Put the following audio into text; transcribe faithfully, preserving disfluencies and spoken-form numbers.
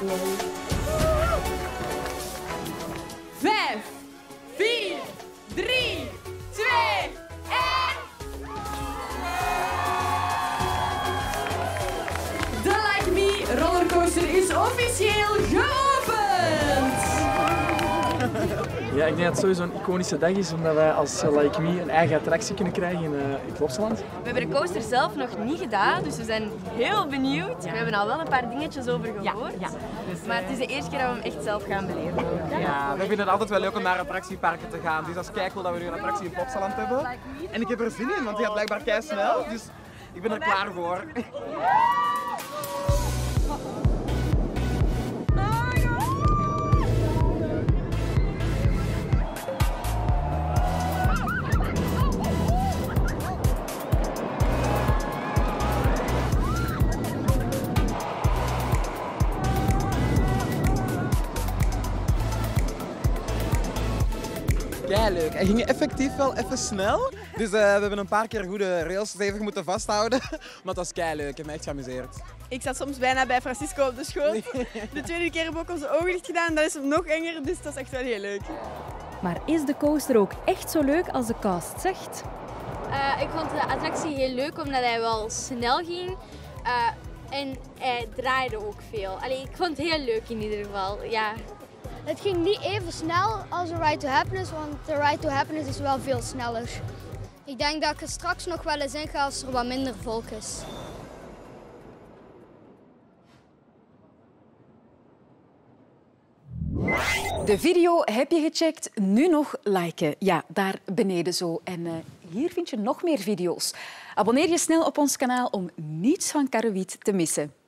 Vijf, vier, drie, twee, één. De Like Me rollercoaster is officieel geopend! Ja, ik denk dat het sowieso een iconische dag is, omdat wij als Like Me een eigen attractie kunnen krijgen in, uh, in Plopsaland. We hebben de coaster zelf nog niet gedaan, dus we zijn heel benieuwd. Ja. We hebben al wel een paar dingetjes over gehoord, ja, ja. Dus, maar het is de eerste keer dat we hem echt zelf gaan beleven. Ja, we vinden het altijd wel leuk om naar attractieparken te gaan, dus dat is keicool dat we nu een attractie in Plopsaland hebben. En ik heb er zin in, want die gaat blijkbaar kei snel, dus ik ben er klaar voor. Ja, leuk. Hij ging effectief wel even snel. Dus uh, we hebben een paar keer goede rails stevig moeten vasthouden. Maar het was keileuk. Ik heb me echt geamuseerd. Ik zat soms bijna bij Francisco op de schoot. De tweede keer hebben we ook onze ogen dicht gedaan. Dat is nog enger, dus dat is echt wel heel leuk. Maar is de coaster ook echt zo leuk als de cast zegt? Uh, ik vond de attractie heel leuk omdat hij wel snel ging. Uh, en hij draaide ook veel. Allee, ik vond het heel leuk in ieder geval. Ja. Het ging niet even snel als de Ride to Happiness, want de Ride to Happiness is wel veel sneller. Ik denk dat ik er straks nog wel eens in ga als er wat minder volk is. De video heb je gecheckt, nu nog liken. Ja, daar beneden zo. En uh, hier vind je nog meer video's. Abonneer je snel op ons kanaal om niets van Karrewiet te missen.